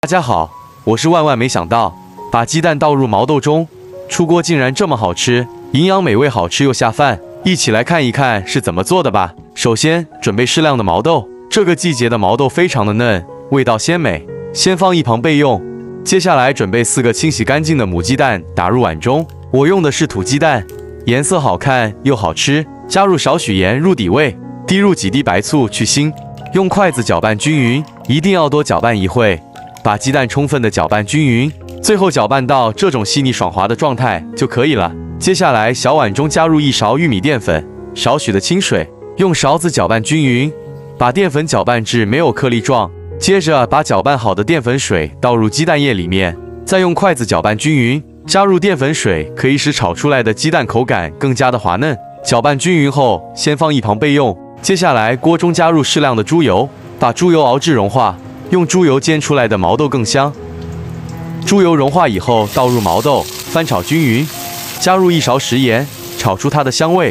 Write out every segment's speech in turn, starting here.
大家好，我是万万没想到，把鸡蛋倒入毛豆中，出锅竟然这么好吃，营养美味，好吃又下饭。一起来看一看是怎么做的吧。首先准备适量的毛豆，这个季节的毛豆非常的嫩，味道鲜美，先放一旁备用。接下来准备4个清洗干净的母鸡蛋，打入碗中。我用的是土鸡蛋，颜色好看又好吃。加入少许盐入底味，滴入几滴白醋去腥，用筷子搅拌均匀，一定要多搅拌一会，把鸡蛋充分的搅拌均匀，最后搅拌到这种细腻爽滑的状态就可以了。接下来小碗中加入1勺玉米淀粉，少许的清水，用勺子搅拌均匀，把淀粉搅拌至没有颗粒状。接着把搅拌好的淀粉水倒入鸡蛋液里面，再用筷子搅拌均匀。加入淀粉水可以使炒出来的鸡蛋口感更加的滑嫩。搅拌均匀后，先放一旁备用。接下来锅中加入适量的猪油，把猪油熬至融化，用猪油煎出来的毛豆更香。猪油融化以后倒入毛豆，翻炒均匀，加入1勺食盐，炒出它的香味。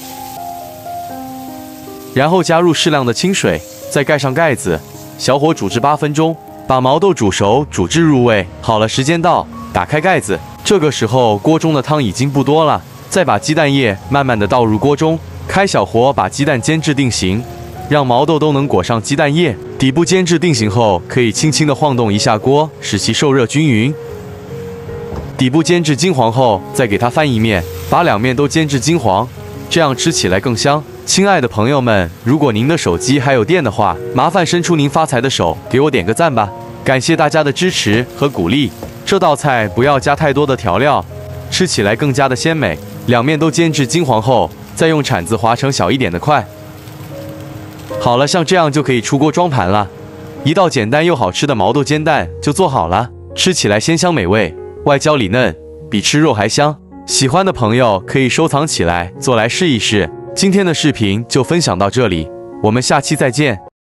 然后加入适量的清水，再盖上盖子，小火煮至8分钟，把毛豆煮熟，煮至入味。好了，时间到，打开盖子。这个时候锅中的汤已经不多了，再把鸡蛋液慢慢的倒入锅中，开小火把鸡蛋煎至定型，让毛豆都能裹上鸡蛋液。底部煎至定型后，可以轻轻的晃动一下锅，使其受热均匀。底部煎至金黄后，再给它翻一面，把2面都煎至金黄，这样吃起来更香。亲爱的朋友们，如果您的手机还有电的话，麻烦伸出您发财的手，给我点个赞吧，感谢大家的支持和鼓励。这道菜不要加太多的调料，吃起来更加的鲜美。2面都煎至金黄后，再用铲子划成小一点的块。好了，像这样就可以出锅装盘了。一道简单又好吃的毛豆煎蛋就做好了，吃起来鲜香美味，外焦里嫩，比吃肉还香。喜欢的朋友可以收藏起来，做来试一试。今天的视频就分享到这里，我们下期再见。